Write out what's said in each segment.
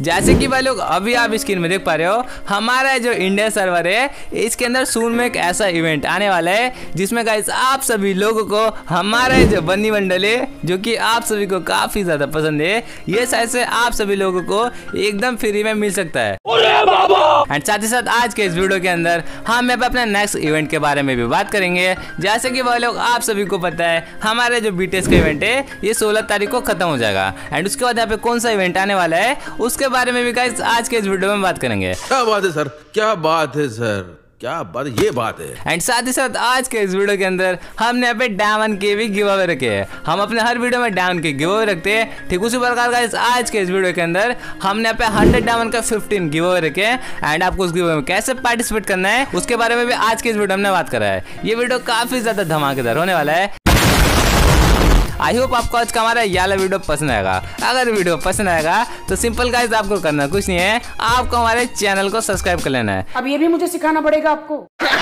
जैसे कि भाई लोग अभी आप स्क्रीन में देख पा रहे हो, हमारा जो इंडिया सर्वर है इसके अंदर सून में एक ऐसा इवेंट आने वाला है जिसमें गाइस आप सभी लोगों को हमारा जो बन्नी बंडल है जो कि आप सभी को काफी ज्यादा पसंद है, ये शायद से आप सभी लोगों को एकदम फ्री में मिल सकता है। एंड साथ ही साथ आज के इस वीडियो के अंदर हम यहाँ पे अपने नेक्स्ट इवेंट के बारे में भी बात करेंगे। जैसे कि भाई लोग आप सभी को पता है हमारे जो बीटीएस का इवेंट है ये 16 तारीख को खत्म हो जाएगा एंड उसके बाद यहाँ पे कौन सा इवेंट आने वाला है उसके बारे में भी गाइस आज के इस वीडियो में बात करेंगे। क्या बात है सर, क्या बात है सर, क्या बात है, ये बात है। एंड साथ ही साथ आज के इस वीडियो के अंदर हमने यहाँ पे डायमंड के भी गिव अवे रखे हैं। हम अपने हर वीडियो में डायमंड के गिव अवे रखते हैं, ठीक उसी प्रकार का आज के इस वीडियो के अंदर हमने यहाँ पे 100 डायमंड का 15 गिव अवे रखे हैं एंड आपको उस गिव अवे में कैसे पार्टिसिपेट करना है उसके बारे में भी आज के इस वीडियो में बात करा है। ये वीडियो काफी ज्यादा धमाकेदार होने वाला है। आई होप आपको आज का हमारा ये वाला वीडियो पसंद आएगा। अगर वीडियो पसंद आएगा तो सिंपल गाइस आपको करना कुछ नहीं है, आपको हमारे चैनल को सब्सक्राइब कर लेना है। अब ये भी मुझे सिखाना पड़ेगा आपको।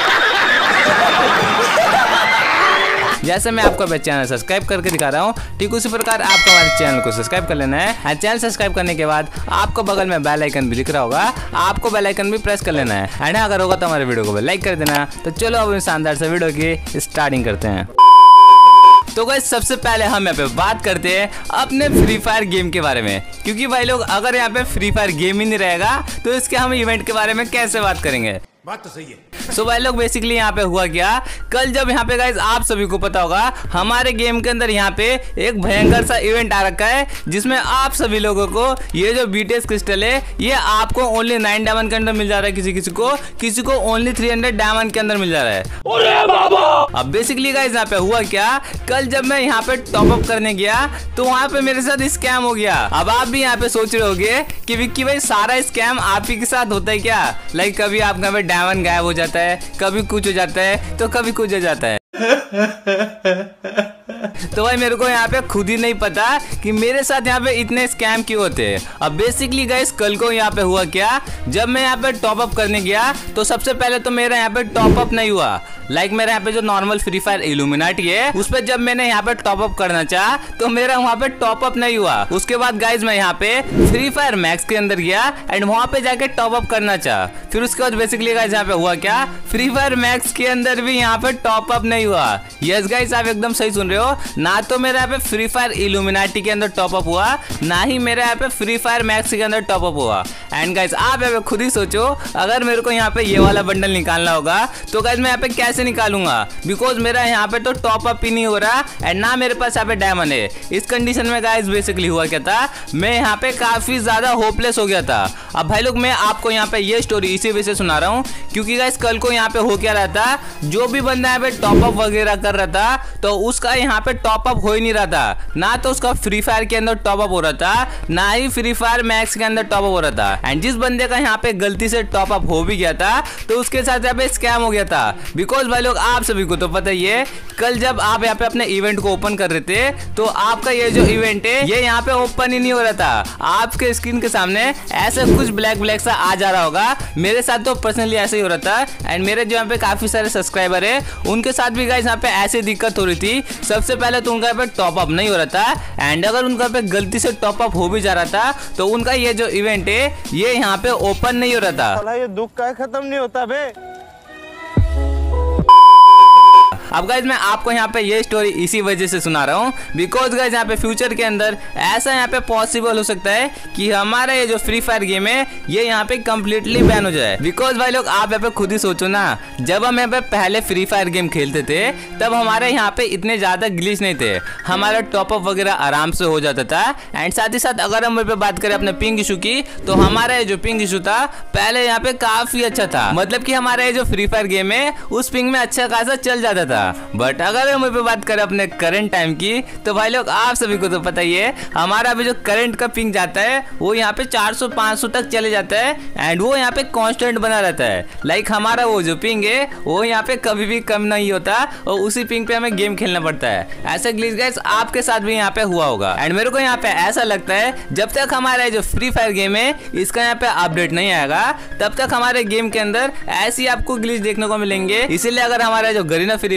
जैसे मैं आपको अपने चैनल सब्सक्राइब करके दिखा रहा हूँ, ठीक उसी प्रकार आपको हमारे चैनल को सब्सक्राइब कर लेना है। चैनल सब्सक्राइब करने के बाद आपको बगल में बेल आइकन भी दिख रहा होगा, आपको बेल आइकन भी प्रेस कर लेना है एंड अगर होगा तो हमारे वीडियो को लाइक कर देना। तो चलो अब शानदार से वीडियो की स्टार्टिंग करते हैं। तो गाइस सबसे पहले हम यहाँ पे बात करते हैं अपने फ्री फायर गेम के बारे में, क्योंकि भाई लोग अगर यहाँ पे फ्री फायर गेम ही नहीं रहेगा तो इसके हम इवेंट के बारे में कैसे बात करेंगे। बात तो सही है। सो भाई लोग बेसिकली यहाँ पे हुआ क्या, कल जब यहाँ पे गाइस आप सभी को पता होगा हमारे गेम के अंदर यहाँ पे एक भयंकर सा इवेंट आ रखा है जिसमें आप सभी लोगों को ये जो बीटीएस क्रिस्टल है ये आपको ओनली 9 डायमंड के अंदर मिल जा रहा है, किसी को ओनली 300 डायमंड के अंदर मिल जा रहा है। अरे बाबा! अब बेसिकली गाइस यहाँ पे हुआ क्या, कल जब मैं यहाँ पे टॉप अप करने गया तो वहाँ पे मेरे साथ स्कैम हो गया। अब आप भी यहाँ पे सोच रहे होगे कि विक्की भाई सारा स्कैम आप ही के साथ होता है क्या, लाइक कभी आपका पे डायमंड गायब हो जाता है, कभी कुछ हो जाता है तो कभी कुछ हो जाता है। तो भाई मेरे को यहाँ पे खुद ही नहीं पता कि मेरे साथ यहाँ पे इतने स्कैम क्यों होते हैं। अब बेसिकली गाइस कल को यहाँ पे हुआ क्या, जब मैं यहाँ पे टॉप अप करने गया तो सबसे पहले तो मेरा यहाँ पे टॉप अप नहीं हुआ। लाइक मेरा यहाँ पे जो नॉर्मल फ्री फायर इल्यूमिनाटी है उस पर जब मैंने यहाँ पे टॉप अप करना चाहा तो मेरा वहाँ पे टॉप अप नहीं हुआ। उसके बाद गाइज मैं यहाँ पे फ्री फायर मैक्स के अंदर गया एंड वहाँ पे जाके टॉप अप करना चाहा। फिर उसके बाद बेसिकली गाइज यहाँ पे हुआ क्या, फ्री फायर मैक्स के अंदर भी यहाँ पे टॉप अप नहीं हुआ। यस गाइज आप एकदम सही सुन रहे हो, ना तो मेरा यहाँ पे फ्री फायर इल्यूमिनाटी के अंदर टॉप अप हुआ, ना ही मेरा यहाँ पे फ्री फायर मैक्स के अंदर टॉप अप हुआ। एंड गाइज आप यहाँ पे खुद ही सोचो, अगर मेरे को यहाँ पे ये वाला बंडल निकालना होगा तो गाइज मैं यहाँ पे कैसे निकालूंगा, बिकॉज मेरा यहाँ पे तो टॉप अप ही नहीं हो रहा एंड ना मेरे पास यहाँ पे डायमंड है। इस कंडीशन में गाइज बेसिकली हुआ क्या था, मैं यहाँ पे काफी ज्यादा होपलेस हो गया था। अब भाई लोग मैं आपको यहाँ पे ये स्टोरी इसी वजह से सुना रहा हूँ क्योंकि गाइज कल को यहाँ पे हो क्या रहा था, जो भी बंदा यहाँ पे टॉप अप वगैरह कर रहा था तो उसका यहाँ पे टॉप अप हो ही नहीं रहा था, ना तो उसका फ्री फायर के अंदर टॉप अप हो रहा था, ना ही फ्री फायर मैक्स के अंदर टॉप अप हो रहा था। एंड जिस बंदे का यहाँ पे गलती से टॉप अप हो भी गया था तो उसके साथ यहाँ पे स्कैम हो गया था। बिकॉज भाई लोग आप सभी को तो पता ही है, कल जब आप यहाँ पे अपने इवेंट को ओपन कर रहे थे तो आपका ये जो इवेंट है ये यहाँ पे ओपन ही नहीं हो रहा था। आपके स्क्रीन के सामने ऐसा कुछ ब्लैक सा आ जा रहा होगा, मेरे साथ तो पर्सनली ऐसे ही हो रहा था एंड मेरे जो यहाँ पे काफी सारे सब्सक्राइबर है उनके साथ भी गाइस यहाँ पे ऐसे दिक्कत हो रही थी। सबसे पहले तो उनका पे टॉप अप नहीं हो रहा था एंड अगर उनका पे गलती से टॉप अप हो भी जा रहा था तो उनका ये जो इवेंट है ये यहाँ पे ओपन नहीं हो रहा था। ये दुख का खत्म नहीं होता बे। अब गाइज मैं आपको यहाँ पे ये स्टोरी इसी वजह से सुना रहा हूँ बिकॉज गाइज यहाँ पे फ्यूचर के अंदर ऐसा यहाँ पे पॉसिबल हो सकता है कि हमारा ये जो फ्री फायर गेम है ये यहाँ पे कम्प्लीटली बैन हो जाए। बिकॉज भाई लोग आप यहाँ पे खुद ही सोचो ना, जब हम यहाँ पे पहले फ्री फायर गेम खेलते थे तब हमारे यहाँ पे इतने ज्यादा ग्लिच नहीं थे, हमारा टॉपअप वगैरह आराम से हो जाता था। एंड साथ ही साथ अगर हम बात करें अपने पिंग इशू की तो हमारा जो पिंग इशू था पहले यहाँ पे काफी अच्छा था, मतलब कि हमारा ये जो फ्री फायर गेम है उस पिंग में अच्छा खासा चल जाता था। बट अगर हम बात करें अपने करंट टाइम की तो भाई लोग आप सभी को तो पता ही है हमारा अभी जो करंट का पिंग जाता है वो यहाँ पे 400-500 तक चले जाता है एंड वो यहाँ पे कांस्टेंट बना रहता है। लाइक हमारा वो जो पिंग है वो यहाँ पे कभी भी कम नहीं होता और उसी पिंग पे हमें गेम खेलना पड़ता है। ऐसा ग्लिच गाइस आपके साथ भी यहाँ पे हुआ होगा एंड मेरे को यहाँ पे ऐसा लगता है जब तक हमारा जो फ्री फायर गेम है इसका यहाँ पे अपडेट नहीं आएगा तब तक हमारे गेम के अंदर ऐसी आपको ग्लिच देखने को मिलेंगे। इसीलिए अगर हमारा जो गरीना फ्री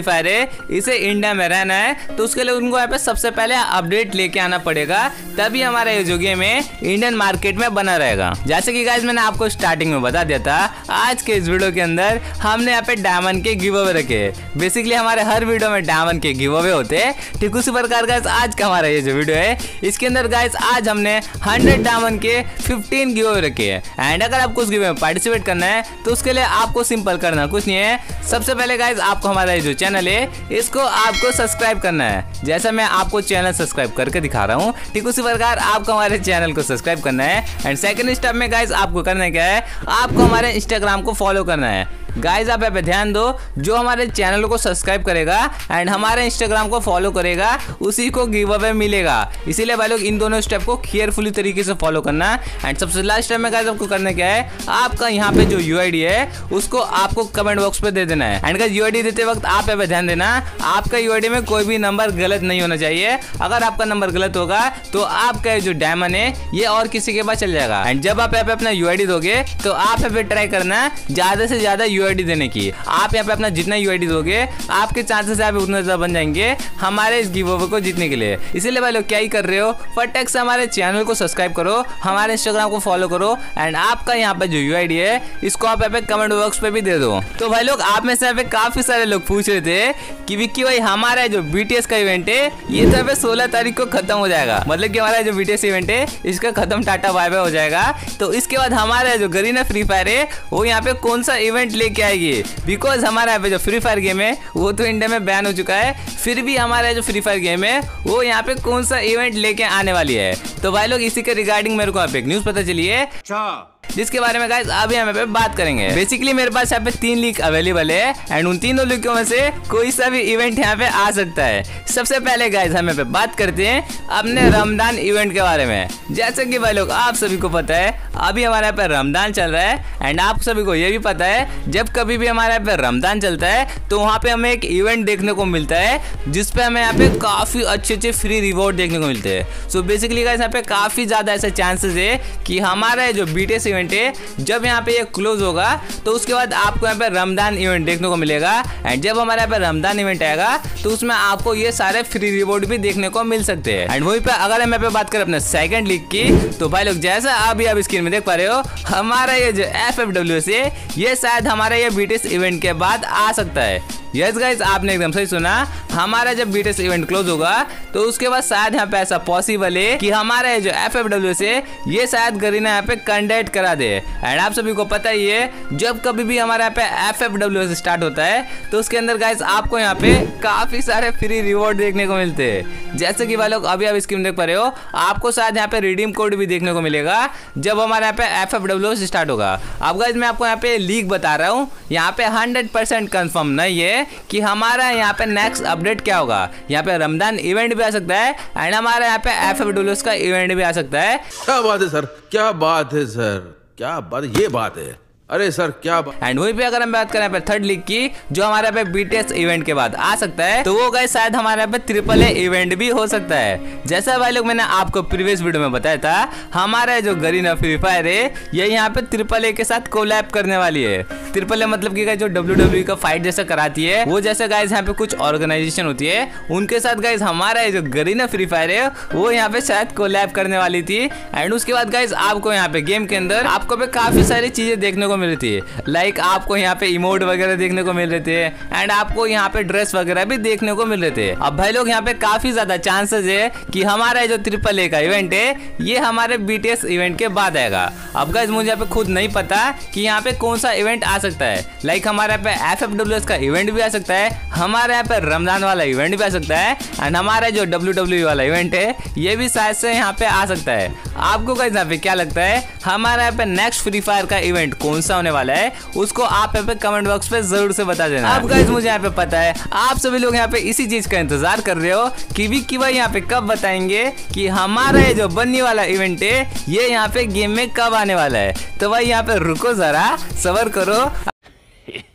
फायर है इसे इंडिया में रहना है, तो उसके लिए उनको यहाँ पे सबसे पहले अपडेट लेके आना पड़ेगा, तभी हमारा ये जो गेम है इंडियन मार्केट में बना रहेगा। जैसे कि गाइस मैंने आपको स्टार्टिंग में बता दिया था, आज के इस वीडियो के अंदर हमने यहाँ पे डायमंड के गिव अवे रखे। बेसिकली हमारे हर वीडियो में डायमंड के गिव अवे होते हैं, ठीक उसी प्रकार गाइस आज का हमारा ये जो वीडियो है इसके अंदर गाइस आज हमने 100 डायमंड के 15 गिव अवे रखे हैं। एंड अगर आपको उस गिव में पार्टिसिपेट करना है तो उसके लिए आपको सिंपल करना कुछ नहीं है, सबसे पहले गाइस आपको हमारा ये जो चैनल है इसको आपको सब्सक्राइब करना है। जैसा मैं आपको चैनल सब्सक्राइब करके दिखा रहा हूँ, ठीक उसी प्रकार आपको हमारे चैनल को सब्सक्राइब करना है। एंड सेकंड स्टेप में गाइस आपको करना क्या है, आपको हमारे इंस्टाग्राम को फॉलो करना है। गाइस आप यहाँ पे ध्यान दो, जो हमारे चैनल को सब्सक्राइब करेगा एंड हमारे इंस्टाग्राम को फॉलो करेगा उसी को गिव अवे मिलेगा। इसीलिए भाई लोग इन दोनों स्टेप को केयरफुली तरीके से फॉलो करना। एंड सबसे लास्ट स्टेप में गाइस आपको करना क्या है, आपका यहाँ पे जो यूआईडी है उसको आपको कमेंट बॉक्स पे दे देना है। एंड गाइस यूआईडी देते वक्त आप यहाँ पे ध्यान देना, आपका यूआईडी में कोई भी नंबर गलत नहीं होना चाहिए। अगर आपका नंबर गलत होगा तो आपका जो डायमंड है ये और किसी के पास चल जाएगा। एंड जब आप यहाँ पे अपना यूआईडी दोगे तो आप यहाँ पे ट्राई करना ज्यादा से ज्यादा यूआईडी देने की। आप यहाँ पे अपना जितना यूआईडी दोगे आपके चांसेस यहाँ पे उतना ज्यादा बन जाएंगे हमारे इस गिव अवे को जीतने के लिए। इसीलिए भाई लोग क्या ही कर रहे हो, फटाक से हमारे चैनल को सब्सक्राइब करो, हमारे इंस्टाग्राम को फॉलो करो एंड आपका यहाँ पे जो यूआईडी है इसको आप यहाँ पे कमेंट बॉक्स पे भी दे दो। तो भाई लोग आप में से यहाँ पे काफी सारे लोग पूछ रहे थे कि विक्की भाई हमारा जो बीटीएस का इवेंट है ये तो यहाँ पे 16 तारीख को खत्म हो जाएगा, मतलब कि हमारा जो बीटीएस इवेंट है इसका खत्म टाटा बाय बाय हो जाएगा, तो इसके बाद हमारा जो गरीना फ्री फायर है वो यहाँ पे कौन सा इवेंट लेके आएगी। बिकॉज हमारा यहाँ पे जो फ्री फायर गेम है वो तो इंडिया में बैन हो चुका है, फिर भी हमारा जो फ्री फायर गेम है वो यहाँ पे कौन सा इवेंट लेके आने वाली है। तो भाई लोग इसी के रिगार्डिंग मेरे को यहाँ पे एक न्यूज पता चली है जिसके बारे में गाइस अभी हम पे बात करेंगे। बेसिकली मेरे पास यहाँ पे 3 लीक अवेलेबल है एंड उन तीनों लीकों में से कोई सा भी इवेंट यहाँ पे आ सकता है। सबसे पहले गाइस हम पे बात करते हैं अपने रमजान इवेंट के बारे में। जैसे कि भाई लोग आप सभी को पता है अभी हमारे यहाँ पे रमजान चल रहा है एंड आप सभी को ये भी पता है जब कभी भी हमारे यहाँ पे रमजान चलता है तो वहाँ पे हमें एक इवेंट देखने को मिलता है जिसपे हमें यहाँ पे काफी अच्छे फ्री रिवॉर्ड देखने को मिलते हैं। सो बेसिकली गाइस यहाँ पे काफी ज्यादा ऐसे चांसेस है कि हमारा जो बीटीएस इवेंट है जब यहाँ पे ये क्लोज होगा तो उसके बाद आपको यहाँ पे रमजान इवेंट देखने को मिलेगा। एंड जब हमारे यहाँ पे रमजान इवेंट आएगा तो उसमें आपको ये सारे फ्री रिवॉर्ड भी देखने को मिल सकते हैं। एंड वहीं पे अगर हम यहाँ पे बात करें अपने सेकंड लीग की, तो भाई लोग जैसा अभी आप स्क्रीन में देख पा रहे हो हमारा ये जो FFWS है ये शायद हमारा ये बीटीएस इवेंट के बाद आ सकता है। यस गाइस आपने एकदम सही सुना, हमारा जब बीटीएस इवेंट क्लोज होगा तो उसके बाद शायद यहाँ पे ऐसा पॉसिबल है कि हमारा जो FFWS है ये शायद गरीना यहाँ पे कंडक्ट करा दे। एंड आप सभी को पता ही है जब कभी भी हमारे यहाँ पे FFWS स्टार्ट होता है तो उसके अंदर गाइस आपको यहाँ पे काफी सारे फ्री रिवॉर्ड देखने को मिलते हैं। जैसे कि भाई लोग अभी आप स्क्रीन देख पा रहे हो आपको शायद यहाँ पे रिडीम कोड भी देखने को मिलेगा जब हमारे यहाँ पे FFWS स्टार्ट होगा। अब गाइस मैं आपको यहाँ पे लीक बता रहा हूँ, यहाँ पे 100% कंफर्म नहीं है कि हमारा यहाँ पे नेक्स्ट अपडेट क्या होगा। यहाँ पे रमजान इवेंट भी आ सकता है एंड हमारे यहाँ पे FFWS का इवेंट भी आ सकता है। क्या बात है सर, क्या बात है सर, क्या बात, ये बात है, अरे सर क्या बात। एंड वहीं पे अगर हम बात करें यहाँ पे थर्ड लीग की जो हमारे यहाँ पे बीटीएस इवेंट के बाद आ सकता है, तो वो गाइस शायद हमारे यहाँ पे AAA इवेंट भी हो सकता है। जैसा भाई लोग मैंने आपको प्रीवियस वीडियो में बताया था हमारा जो गरीना फ्री फायर है ये यहाँ पे AAA के साथ कोलैब करने वाली है। AAA मतलब कि जो WWE का फाइट जैसा कराती है वो जैसे गाइस यहाँ पे कुछ ऑर्गेनाइजेशन होती है उनके साथ गाइस हमारा जो गरीना फ्री फायर है वो यहाँ पे शायद कोलैब करने वाली थी। एंड उसके बाद गाइस आपको यहाँ पे गेम के अंदर आपको पे काफी सारी चीजें देखने को मिल रही थी, लाइक आपको यहाँ पे इमोट वगैरह देखने को मिल रहे थे एंड आपको यहाँ पे ड्रेस वगैरह भी देखने को मिल रहे थे। अब भाई लोग यहाँ पे काफी ज्यादा चांसेस है कि हमारा जो AAA का इवेंट है ये हमारे बीटीएस इवेंट के बाद आएगा। अब गाइस मुझे यहाँ पे खुद नहीं पता कि यहाँ पे कौन सा इवेंट आ सकता है, लाइक हमारे यहाँ पे FFWS का इवेंट भी आ सकता है, हमारे यहाँ पे रमजान वाला इवेंट भी आ सकता है एंड हमारा जो WWE वाला इवेंट है ये भी शायद से यहाँ पे आ सकता है। आपको गाइस यहाँ पे क्या लगता है हमारा यहाँ पे नेक्स्ट फ्री फायर का इवेंट कौन सा होने वाला है उसको आप यहाँ पे कमेंट बॉक्स पे जरूर से बता देना। अब गाइस मुझे यहाँ पे पता है आप सभी लोग यहाँ पे इसी चीज का इंतजार कर रहे हो कि विक्की भाई यहाँ पे कब बताएंगे कि हमारा ये जो बन्नी वाला इवेंट है ये यहाँ पे गेम में कब आने वाला है। तो भाई यहाँ पे रुको जरा, सब्र करो।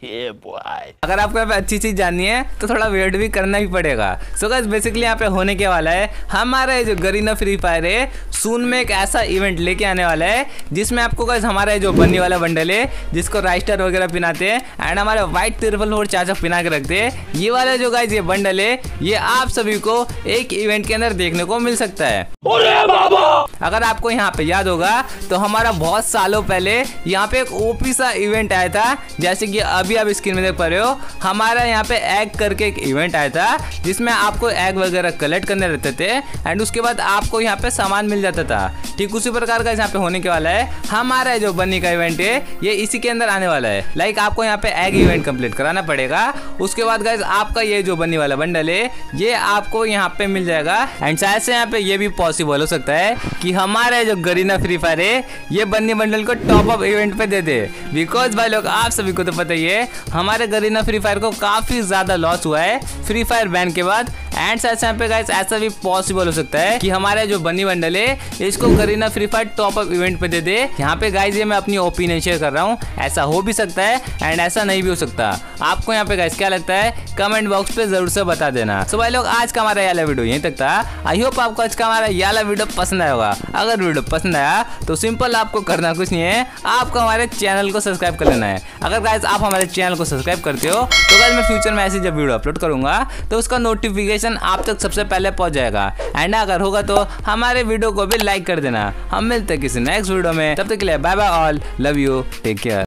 अगर आपको यहाँ पे अच्छी चीज जाननी है तो थोड़ा वेट भी करना ही पड़ेगा। सो गाइस बेसिकली यहाँ पे होने के वाला है हमारा जो गरीना फ्री फायर है सून में एक ऐसा इवेंट लेके आने वाला है जिसमें आपको गाइस हमारा जो बन्नी वाला बंडल है जिसको राइस्टर वगैरह पिनाते हैं एंड हमारे व्हाइट तिरपल और चाचा पिना के रखते हैं, ये वाला जो गाइस ये बंडल है ये आप सभी को एक इवेंट के अंदर देखने को मिल सकता है। अगर आपको यहाँ पे याद होगा तो हमारा बहुत सालों पहले यहाँ पे एक ओपी सा इवेंट आया था, जैसे कि अभी आप स्क्रीन में देख पा रहे हो। हमारा यहाँ पे एग करके एक इवेंट आया था जिसमें आपको एग वगैरह कलेक्ट करने रहते थे एंड उसके बाद आपको यहाँ पे सामान मिल जाता था। ठीक उसी प्रकार का यहाँ पे होने के वाला है हमारा जो बन्नी का इवेंट है ये इसी के अंदर आने वाला है। लाइक आपको यहाँ पे एग इवेंट कंप्लीट कराना पड़ेगा, उसके बाद गाइस आपका ये जो बन्नी वाला बंडल है ये आपको यहाँ पे मिल जाएगा एंड शायद से यहाँ पे ये भी पॉसिबल हो सकता है कि हमारा जो गरीना फ्री फायर है ये बन्नी बंडल को टॉप अप इवेंट पे दे दे। बिकॉज भाई लोग आप सभी को तो पता ही है हमारे गरीना फ्री फायर को काफी ज्यादा लॉस हुआ है फ्री फायर बैन के बाद एंड शायद यहाँ पे गाइस ऐसा भी पॉसिबल हो सकता है कि हमारा जो बन्नी बंडल है इसको Garena free fire top up event पे दे दे। यहाँ पे गाइस ये मैं अपनी ओपिनियन शेयर कर रहा हूँ, ऐसा हो भी सकता है एंड ऐसा नहीं भी हो सकता। आपको यहाँ पे गाइस क्या लगता है कमेंट बॉक्स पे जरूर से बता देना। सो भाई लोग आज का हमारा ये वाला वीडियो यहीं तक था। आई होप आपको आज का हमारा ये वाला वीडियो पसंद आया होगा। अगर वीडियो पसंद आया तो सिंपल आपको करना कुछ नहीं है, आपको हमारे चैनल को सब्सक्राइब कर लेना है। अगर गाइस आप हमारे चैनल को सब्सक्राइब करते हो तो गाइस मैं फ्यूचर में ऐसी जब वीडियो अपलोड करूंगा तो उसका नोटिफिकेशन आप तक सबसे पहले पहुंच जाएगा एंड अगर होगा तो हमारे वीडियो को भी लाइक कर देना। हम मिलते हैं किसी नेक्स्ट वीडियो में, तब तक के लिए bye bye all, love you, take care.